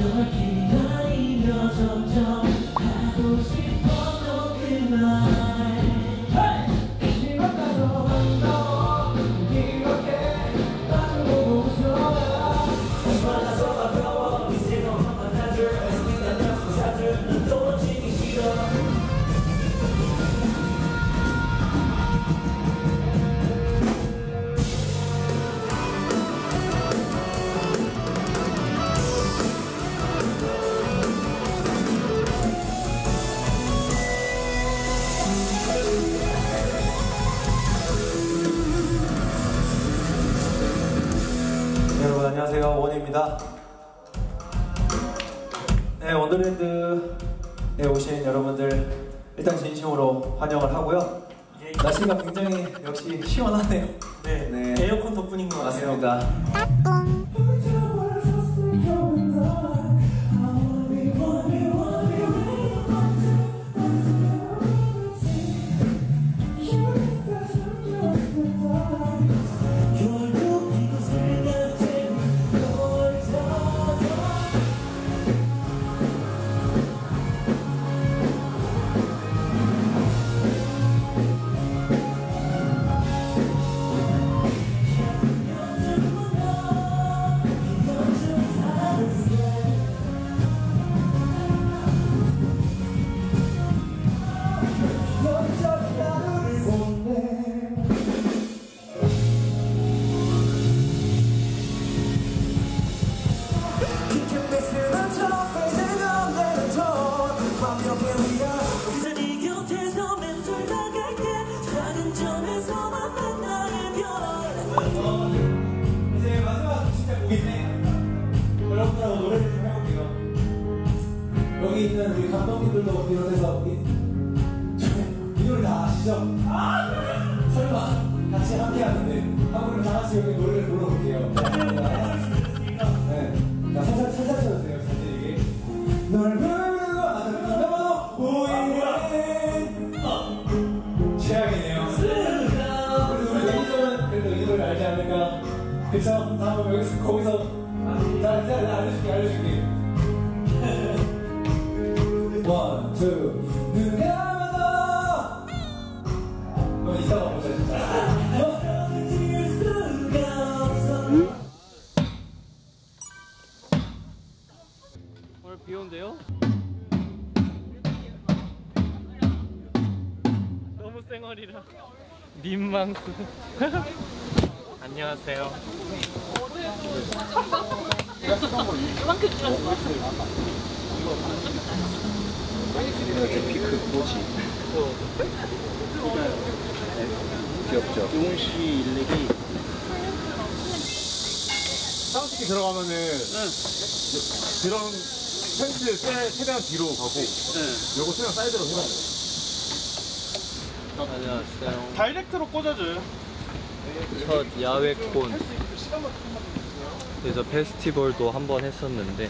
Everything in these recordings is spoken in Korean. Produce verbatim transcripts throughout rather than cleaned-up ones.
널 기다리며 점점 하고 싶었던 그날 안녕하세요, 원입니다. 네, 원더랜드에 오신 여러분들 일단 진심으로 환영을 하고요. 날씨가 굉장히 역시 시원하네요. 네, 네. 에어컨 덕분인 것 같아요. 맞습니다. 이제 마지막 진짜 곡인데 여러분들하고 노래 좀 해볼게요. 여기 있는 우리 감독님들도 비롯해서 우리 이 노래 다 아시죠? 설마 같이 함께 하는데 한 분을 다 같이 여기 노래를 불러볼게요. 네, 자 살살 살살 쳐주세요. 자세하게 널 부르고 아까 보이는 최악이네요. 그래도 이 노래 알지 않을까? 그쵸? 한번 여기서 거기서 자 이제 알려줄게 알려줄게 원, 투 눈 감아도 그럼 이따가 보자 진짜 오늘 비 온대요? 너무 쌩얼이라 민망스. 안녕하세요. 피크 뭐지? 귀엽죠? 용시 일렉이 사우스키 들어가면은 드럼 펜스 최대한 뒤로 가고 네. 요거 최대한 사이드로 해봐요. 안녕하세요. 다이렉트로 꽂아줘요. 첫 야외콘. 그래서 페스티벌도 한번 했었는데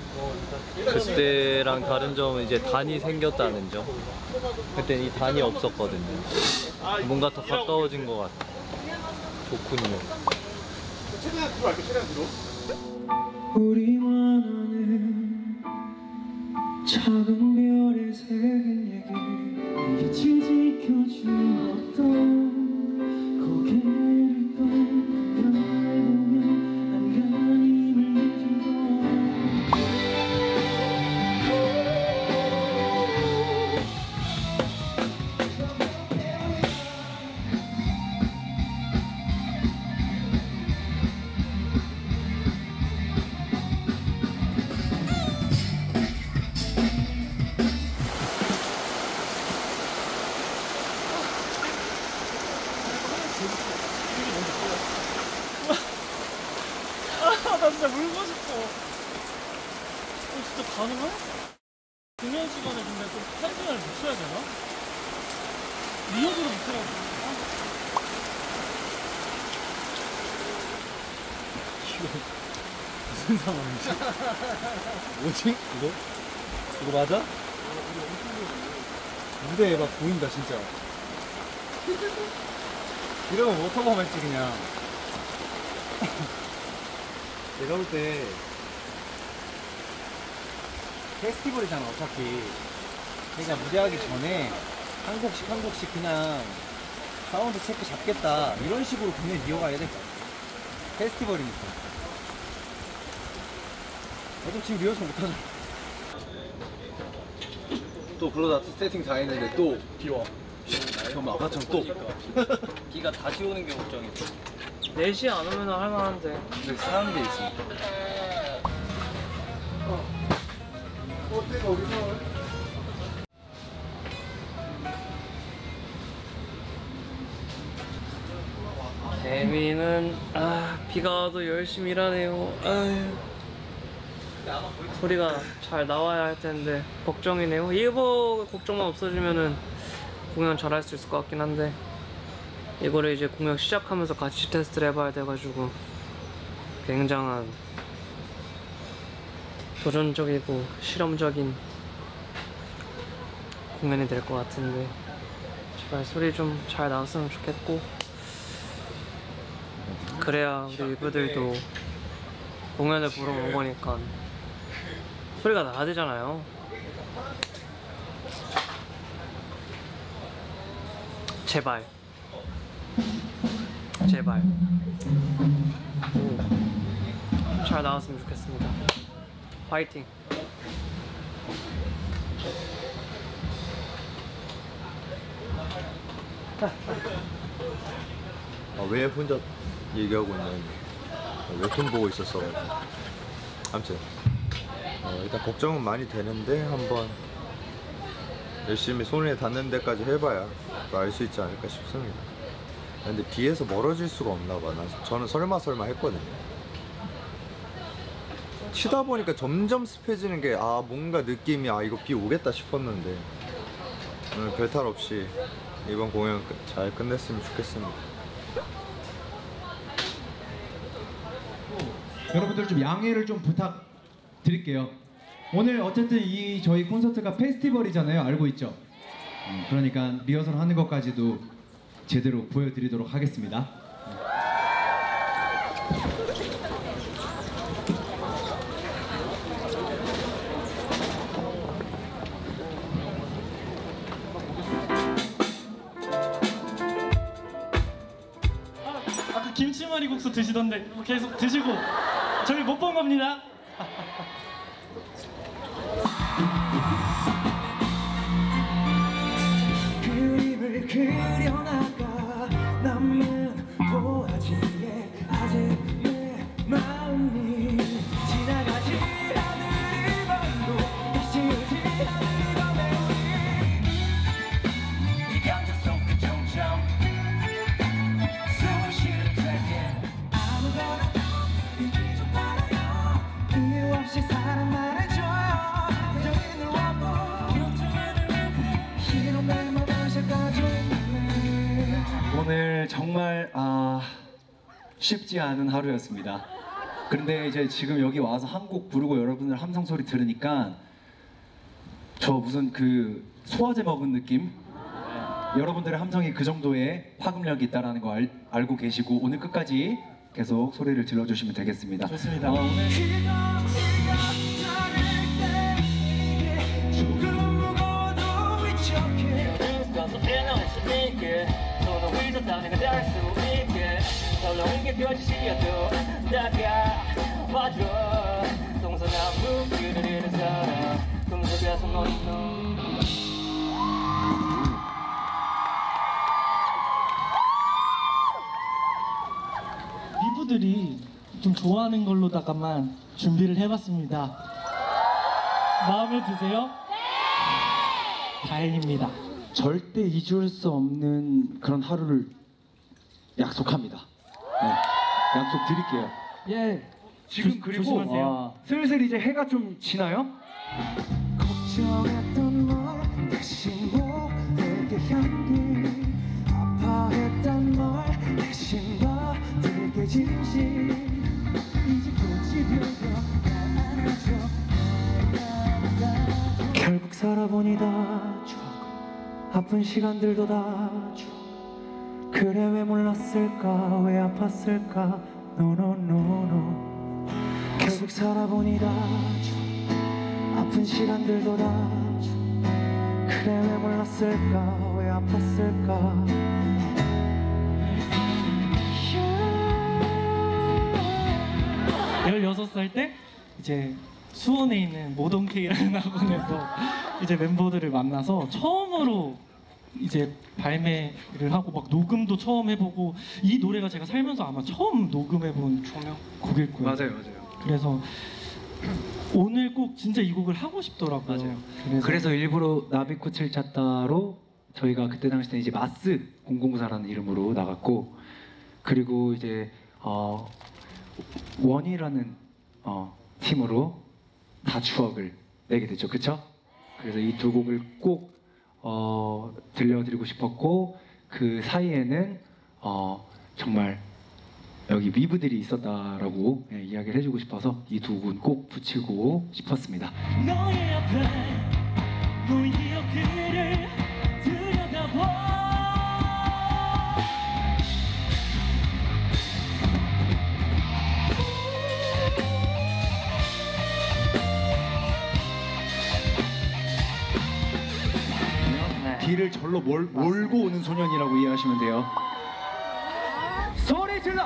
그때랑 다른 점은 이제 단이 생겼다는 점. 그때는 이 단이 없었거든요. 뭔가 더 가까워진 것 같아. 좋군요. 최대한 뒤로 할게, 최대한 뒤로. 우리 원하는 작은 별의 새긴 얘기 곁을 지켜주는 어떤 고개를 또 날 보면 안간힘을 내주고 나 진짜 물고 싶어. 어, 진짜 가능해? 공연 시간에 근데 좀 텐션을 붙여야 되나? 리허설을 붙여야 이거 무슨 상황이지? 뭐지? 이거? 이거 맞아? 무대에 막 보인다 진짜. 이러면 뭐 퍼포먼스 그냥. 내가 볼 때 페스티벌이잖아 어차피. 그러니까 무대하기 전에 한 곡씩 한 곡씩 그냥 사운드 체크 잡겠다 이런 식으로 공연 이어가야 될 것 같아. 페스티벌이니까. 나도 지금 리허설 못하잖아. 또 그러다 세팅 다 했는데 또 비와. 그럼 아까처럼 또 비가 다시 오는 게 걱정이지. 네 시 안 오면 할만한데. 근데 사람들이 있으니까. 재미는 아 비가 와도 열심히 일하네요. 아유. 소리가 잘 나와야 할 텐데 걱정이네요. 이거 걱정만 없어지면은 공연 잘 할 수 있을 것 같긴 한데 이거를 이제 공연 시작하면서 같이 테스트를 해봐야 돼가지고 굉장한 도전적이고 실험적인 공연이 될 것 같은데 제발 소리 좀 잘 나왔으면 좋겠고 그래야 우리 위브들도 공연을 보러 온 거니까 소리가 나야 되잖아요. 제발 제발 오, 잘 나왔으면 좋겠습니다. 화이팅. 아, 왜 혼자 얘기하고 있냐면 웹툰 보고 있었어. 아무튼 어, 일단 걱정은 많이 되는데 한번 열심히 손에 닿는 데까지 해봐야 알 수 있지 않을까 싶습니다. 근데 비에서 멀어질 수가 없나 봐. 난 저는 설마 설마 했거든요. 치다 보니까 점점 습해지는 게 아 뭔가 느낌이 아 이거 비 오겠다 싶었는데 오늘 별탈 없이 이번 공연 잘 끝냈으면 좋겠습니다. 여러분들 좀 양해를 좀 부탁드릴게요. 오늘 어쨌든 이 저희 콘서트가 페스티벌이잖아요. 알고 있죠? 음, 그러니까 리허설 하는 것까지도 제대로 보여드리도록 하겠습니다. 아까 김치말이국수 드시던데 계속 드시고 저희 못 본 겁니다. 그림을 그려나가 남은 도화지에 아직 내 마음이 지나가지 않을 밤도 다시 오지 않을 밤에 우리 이 감정 속에 점점 숨을 쉬는 되게 아무거나 잊기 좀 말아요. 이유 없이 사랑 말해줘요. 여기는 와보 이런 날만 오늘 정말 아, 쉽지 않은 하루였습니다. 그런데 이제 지금 여기 와서 한 곡 부르고 여러분들 함성 소리 들으니까 저 무슨 그 소화제 먹은 느낌? 네. 여러분들의 함성이 그 정도의 파급력이 있다는 거 알, 알고 계시고 오늘 끝까지 계속 소리를 질러주시면 되겠습니다. 좋습니다. 어, 오늘 내가 닿을 수 있게 설렁이게 펼치시어도 다가와줘 동서남북 길을 잃은 사람 금속에서 너는 리부들이 좀 좋아하는 걸로다가만 준비를 해봤습니다. 마음에 드세요? 네! 다행입니다. 절대 잊을 수 없는 그런 하루를 약속합니다. 네, 약속 드릴게요. 예. 지금 조, 그리고 조심하세요. 와, 슬슬 이제 해가 좀 지나요? 걱정했던 말 다시 모르게 향기 아파했던 말 대신 받들게 진심 이제 꽃이 되어 날 안아줘. 결국 살아보니 다 추억 아픈 시간들도 다 추억 그래 왜 몰랐을까 왜 아팠을까 no no no no 결국 살아보니 다 추억 아픈 시간들도 다 줘. 그래 왜 몰랐을까 왜 아팠을까. 열여섯 살 때 이제 수원에 있는 모던케이라는 학원에서 이제 멤버들을 만나서 처음으로 이제 발매를 하고 막 녹음도 처음 해보고 이 노래가 제가 살면서 아마 처음 녹음해본 곡일 거예요. 맞아요, 맞아요. 그래서 오늘 꼭 진짜 이 곡을 하고 싶더라고요. 맞아요. 그래서, 그래서 일부러 나비꽃을 찾다로 저희가 그때 당시 때 이제 마스 공공사라는 이름으로 나갔고, 그리고 이제 어, 원이라는 어, 팀으로 다 추억을 내게 됐죠, 그쵸? 그래서 이 두 곡을 꼭 어, 들려드리고 싶었고, 그 사이에는 어, 정말 여기 위브들이 있었다라고 예, 이야기를 해주고 싶어서 이 두 곡은 꼭 붙이고 싶었습니다. 너의 앞에 너의 기억들을 들여다봐. 뒤를 절로 몰, 몰고 오는 소년이라고 이해하시면 돼요. 소리 질러!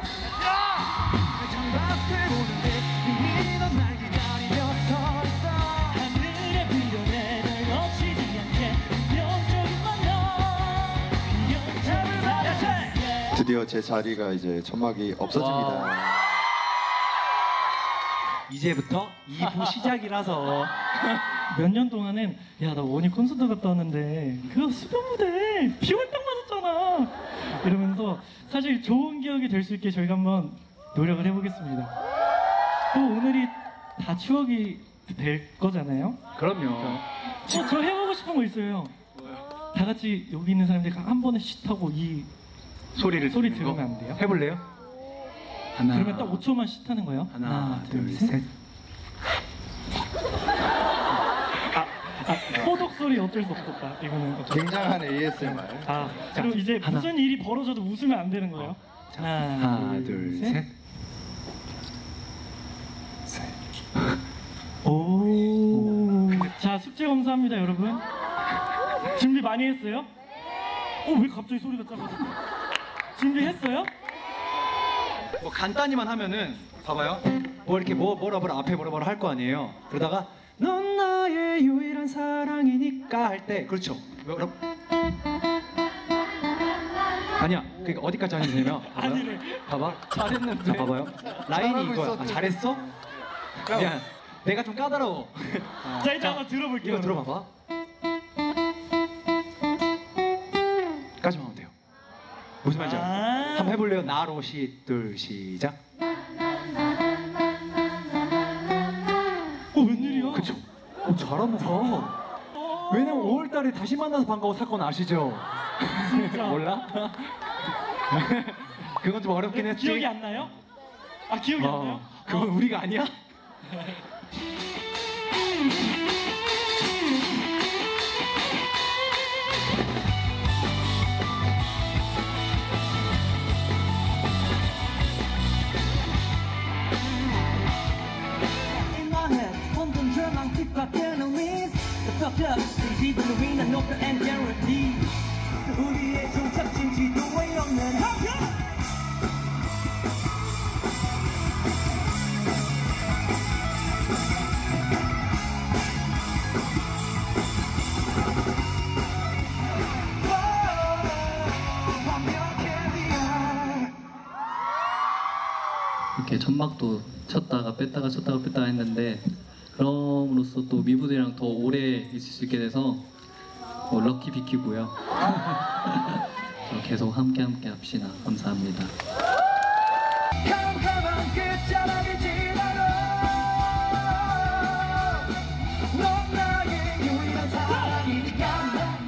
드디어 제 자리가 이제 천막이 없어집니다. 이제부터 이 부 시작이라서 몇 년 동안은 야 나 원희 콘서트 갔다 왔는데 그거 수변 무대 비월당 맞았잖아 이러면서 사실 좋은 기억이 될 수 있게 저희가 한번 노력을 해보겠습니다. 또 오늘이 다 추억이 될 거잖아요. 그럼요. 어, 저 해보고 싶은 거 있어요. 다 같이 여기 있는 사람들이 한 번에 쉿 하고 이 소리를 소리 듣는 거? 들으면 안 돼요? 해볼래요? 하나, 그러면 딱 오 초만 쉿 하는 거예요? 하나, 둘, 셋. 아, 호독 소리 어쩔 수 없었다. 이거는 어쩔 굉장한 에이에스엠알. 아, 그리고 이제 하나. 무슨 일이 벌어져도 웃으면 안 되는 거예요? 하나, 하나, 둘, 셋. 오. 자, 숙제 검사합니다, 여러분. 준비 많이 했어요? 어, 왜 갑자기 소리가 작아졌지? 준비했어요? 뭐 간단히만 하면은 봐봐요. 뭐 이렇게 뭐 뭐라 뭐라 앞에 뭐라 뭐라 할 거 아니에요. 그러다가 넌 나의 유일한 사랑이니까 할 때 그렇죠. 뭐라 아니야. 그러니까 어디까지 하면 되냐면 봐봐요. 아니래. 봐봐. 잘했는데. 자, 봐봐요. 라인이 잘하고 이거야. 아, 있었는데. 잘했어? 미안. 내가 좀 까다로워. 자, 이제 한번 들어볼게요. 이거 들어봐봐. 까지만 하면 돼요. 무슨 말인지 알죠? 아. 한번 해볼래요? 나로 시, 둘, 시작. 어, 웬일이야? 그쵸? 어, 잘한다. 왜냐면 오월달에 다시 만나서 반가워 사건 아시죠? 진짜. 몰라? 그건 좀 어렵긴 했지. 기억이 안 나요? 아, 기억이 안 나요? 어, 그건 우리가 아니야? 우리의 종착진 지도에 없는 한편. 이렇게 천막도 쳤다가 뺐다가 쳤다가 뺐다가 했는데 그럼으로써 또 미부들이랑 더 오래 있을 수 있게 돼서 뭐 럭키 비키고요. 계속 함께 함께 합시다. 감사합니다. 캄캄한 끝자락을 지나고 넌 나의 유일한 사랑이니까.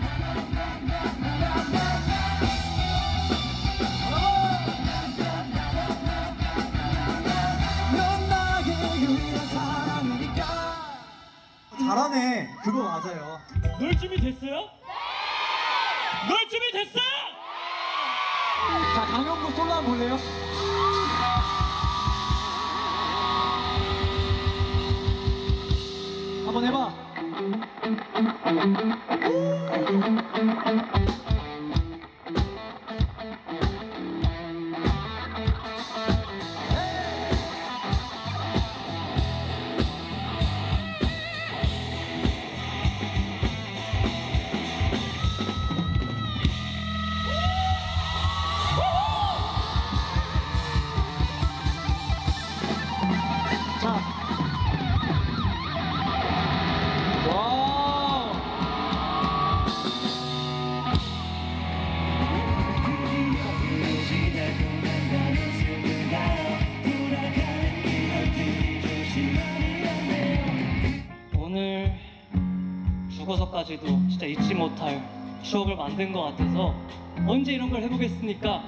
넌 나의 유일한 사랑이니까. 잘하네. 그거 맞아요. 놀 준비 됐어요? 놀 준비 됐어? 자, 강영구 솔로 한번 볼래요? 한번 해봐. 마지막까지도 진짜 잊지 못할 추억을 만든 것 같아서 언제 이런 걸 해보겠습니까?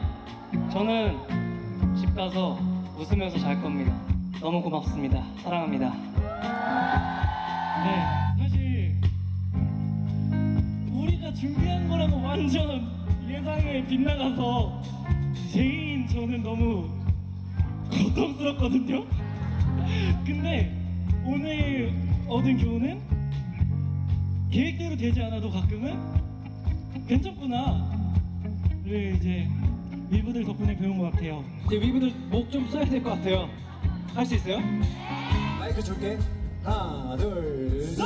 저는 집 가서 웃으면서 잘 겁니다. 너무 고맙습니다. 사랑합니다. 네, 사실 우리가 준비한 거랑은 완전 예상에 빗나가서 제인 저는 너무 고통스럽거든요. 근데 오늘 얻은 교훈은 계획대로 되지 않아도 가끔은 괜찮구나를 이제 위브들 덕분에 배운 것 같아요. 이제 위브들 목 좀 써야 될 것 같아요. 할 수 있어요? 마이크 줄게. 하나, 둘, 셋.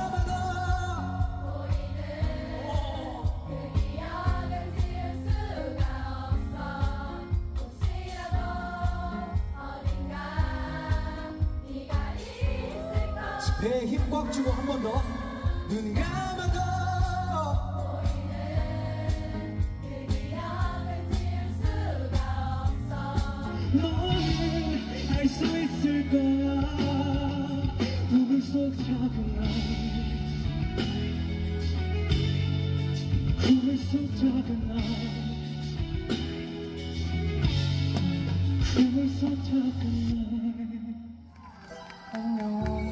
배에 힘 꽉 주고 한 번 더. 눈 감아도 너는 알 수 있을까? 꿈을 속 작은 날, 꿈을 속 작은 날, 꿈을 속 작은 날. 안녕.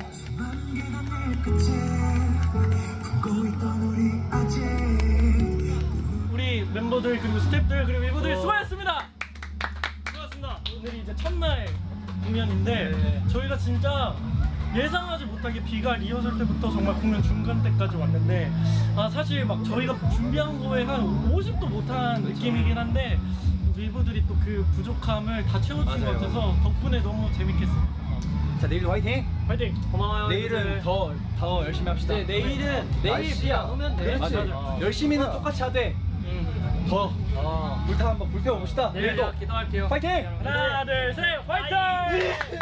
우리 멤버들 그리고 스태프들 그리고 일부들 어. 수고하셨습니다. 수고하셨습니다. 오늘이 이제 첫날 공연인데 네. 저희가 진짜 예상하지 못하게 비가 리허설 때부터 정말 공연 중간 때까지 왔는데 아 사실 막 저희가 준비한 거에 한 오십도 못한 그렇죠. 느낌이긴 한데 일부들이 또 그 부족함을 다 채워준 것 같아서 덕분에 너무 재밌겠습니다. 자, 내일도 화이팅! 화이팅! 고마워요. 내일은 더, 더 열심히 합시다. 네, 내일은 내일 비 안 오면 돼. 그렇지. 맞아. 어. 열심히는 똑같이 하되 음. 더 어. 불타 한번 불태워 봅시다. 내일도 기도할게요. 화이팅! 하나, 둘, 셋, 화이팅!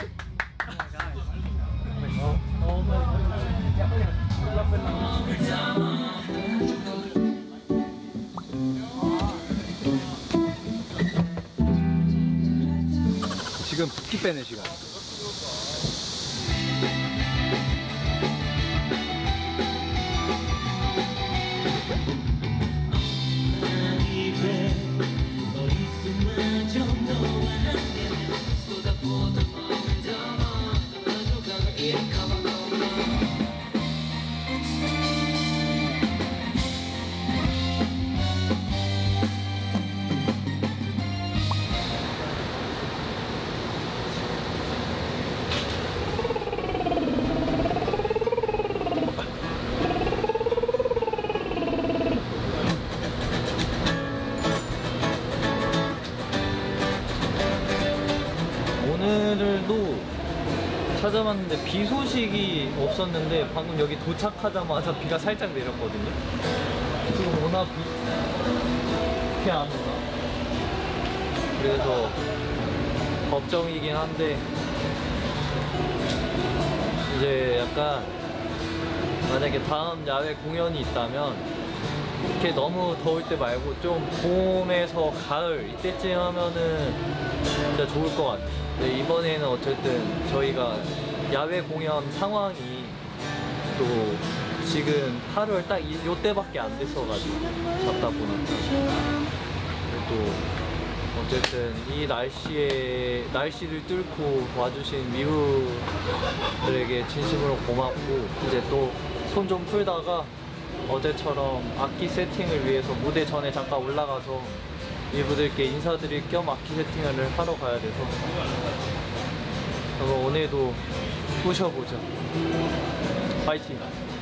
지금 붓기 빼는 시간. 오늘도 찾아봤는데 비 소식이 없었는데 방금 여기 도착하자마자 비가 살짝 내렸거든요. 지금 오나 비? 비 안 오나? 그래서 걱정이긴 한데 이제 약간 만약에 다음 야외 공연이 있다면 이렇게 너무 더울 때 말고 좀 봄에서 가을 이때쯤 하면은 진짜 좋을 것 같아요. 근데 이번에는 어쨌든 저희가 야외 공연 상황이 또 지금 팔월 딱 이, 요때밖에 안 됐어가지고 잡다 보니까 또 어쨌든 이 날씨에 날씨를 뚫고 와주신 미우들에게 진심으로 고맙고 이제 또 손 좀 풀다가 어제처럼 악기 세팅을 위해서 무대 전에 잠깐 올라가서 이분들께 인사드릴 겸 악기 세팅을 하러 가야 돼서 그럼 오늘도 부셔보자. 파이팅!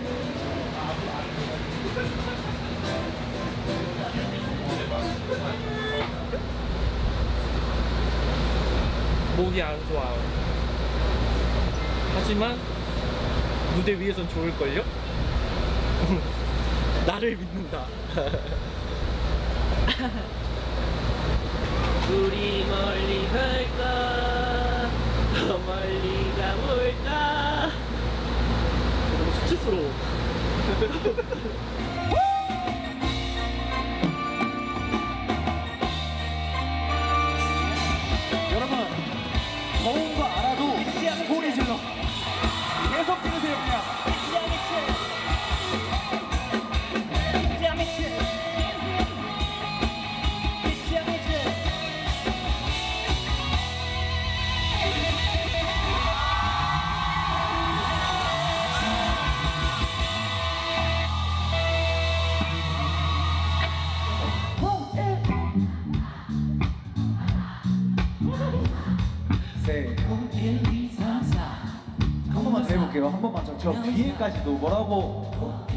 목이 안 좋아요. 하지만 무대 위에선 좋을걸요? 나를 믿는다. 우리 멀리 갈까 더 멀리 가볼까. 너무 수치스러워. 여러분, 더운 거 알아도 소리 질러. 계속 들으세요 그냥. 셋. 한 번만 더 해볼게요. 한 번만 저, 저 뒤에까지도 뭐라고?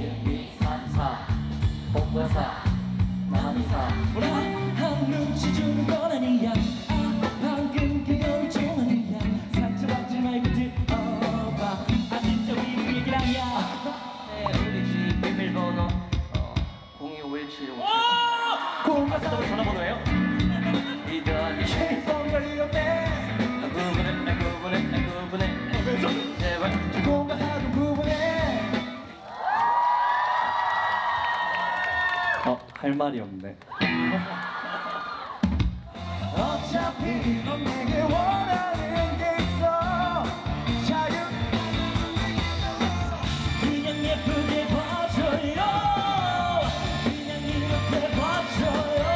한 눈치 주는 건 아니야. 아, 방금 그걸 좀 아니야. 상처받지 말고 들어봐. 아 진짜 우리 그 얘기를 아니야. 네, 우리 집 비밀번호 어, 공이오일칠 공과사 전화번호예요? 이더니 뻥거리 없네. 구분해 구분해 구분해 제발 공과사도 구분해. 어, 할 말이 없네. 어차피 넌 내게 원하는 게 있어. 자유 그냥 예쁘게 봐줘요. 그냥 이렇게 봐줘요.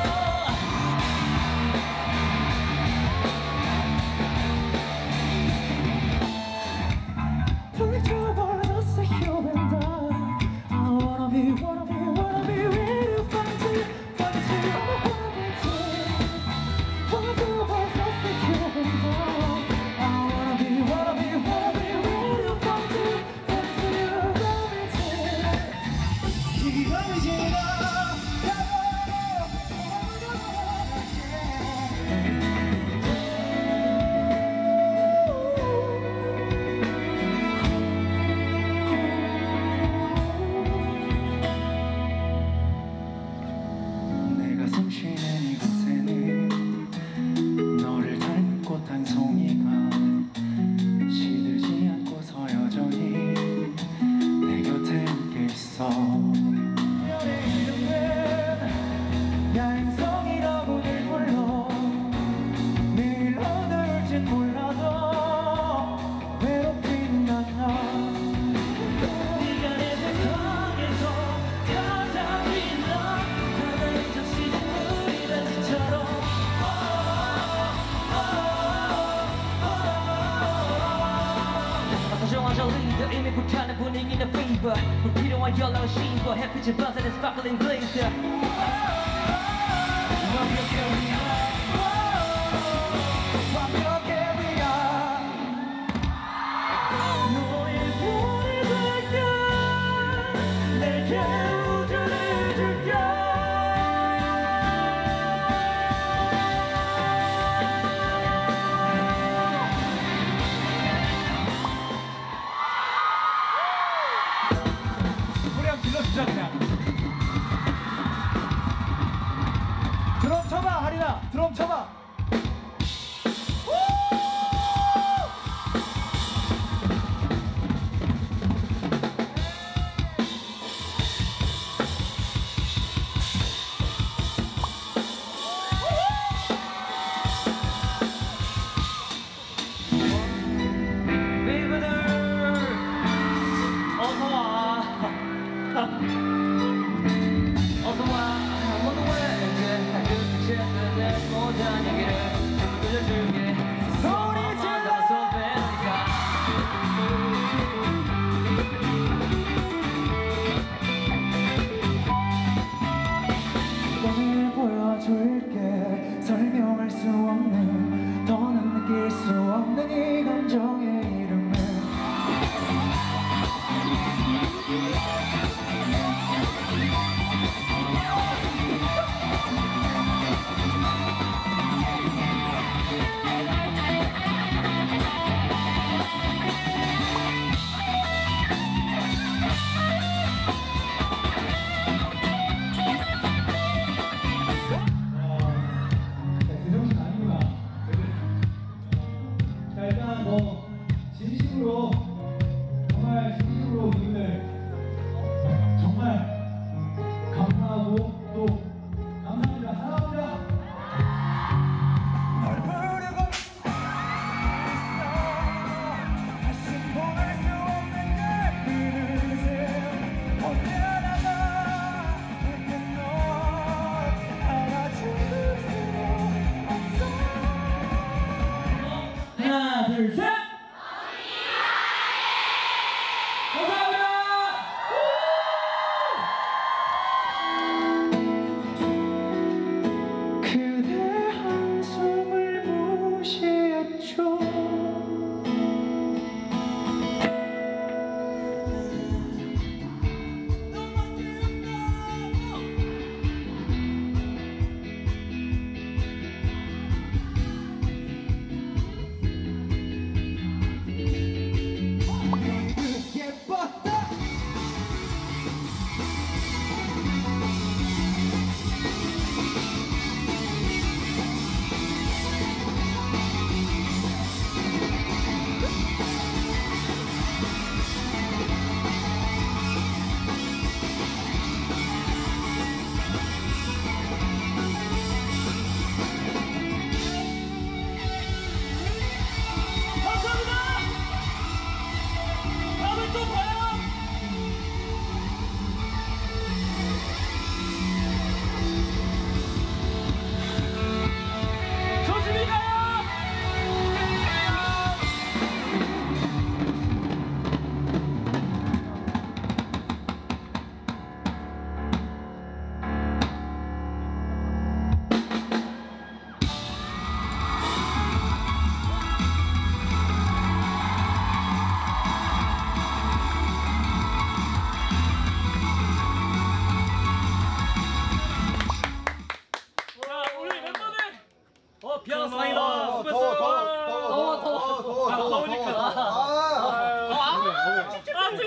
불켜버렸어 you and I. I wanna be wanna be wanna be with you find you find you I'm a 내가 숨쉬는 이곳에는 너를 닮은 꽃 한 송이가 시들지 않고서 여전히 내 곁에 함께 있어. 내 이름은 야행성이라고들 불러. 내일 어떨진 몰라도 외롭지는 않아. 네가 내 세상에서 가장 빛나. 하나의 적시는 우리 단지처럼. 소중한 리더 이미 불타는 분위기는 fever 불필요한 연락은 신고 햇빛을 반사된 sparkling glaze 완벽해 우리가 완벽해 우리가 너의 별이 될게 내게 우주를 줄게. 우리 한번 질러주자 그냥. 드럼 쳐봐 하리나. 드럼 쳐봐. 비브들 어서와 어서와 모두 왜 그 끝에 모든 얘기를 들려줄게 소리 질러서 베니까 너를 보여줄게. 설명할 수 없는 더는 느낄 수 없는 이 감정의 이름을 제정신 아니구나. 자, 일단 뭐 진심으로 정말 진심으로 이분들 정말 감사하고 또 감사합니다. 사랑합니다. 널 부르고 다시 보낼 수 없는 내 그릇에 언제나 내게 널 알아줄 수 없어. 하나 둘 셋. 그대 한숨을 무시했죠.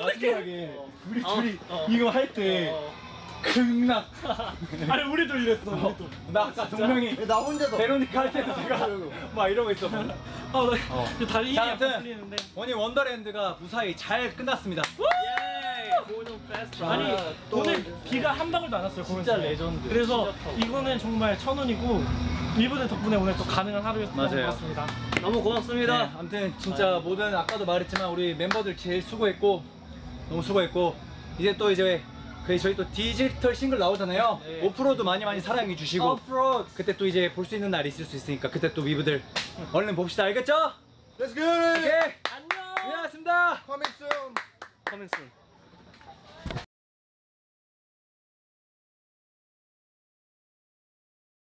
마지막에 우리 어, 둘이 어. 이거 할 때 극락. 아니 우리도 이랬어. 우리도. 나 아까 동명이 나 혼자서 베로니카 할 때도 내가 막 이러고 있어. 아, 나 어. 다리 힘이 자, 약간 아무튼 풀리는데. 원희 원더랜드가 무사히 잘 끝났습니다. 아니 오늘 비가 한 방울도 안 왔어요. 진짜 공연장에. 레전드. 그래서 이거는 정말 천운이고 미분의 덕분에 오늘 또 가능한 하루였던 것 맞아요. 같습니다. 너무 고맙습니다. 네, 아무튼 진짜 모든 아까도 말했지만 우리 멤버들 제일 수고했고 너무 수고했고 이제 또 이제 그 저희 또 디지털 싱글 나오잖아요. 네. 오프로드 많이 많이 사랑해 주시고 그때 또 이제 볼 수 있는 날이 있을 수 있으니까 그때 또 미부들 얼른 봅시다. 알겠죠? Let's get it! 오케이. 안녕. 고생하셨습니다. Coming soon! 커밍 순.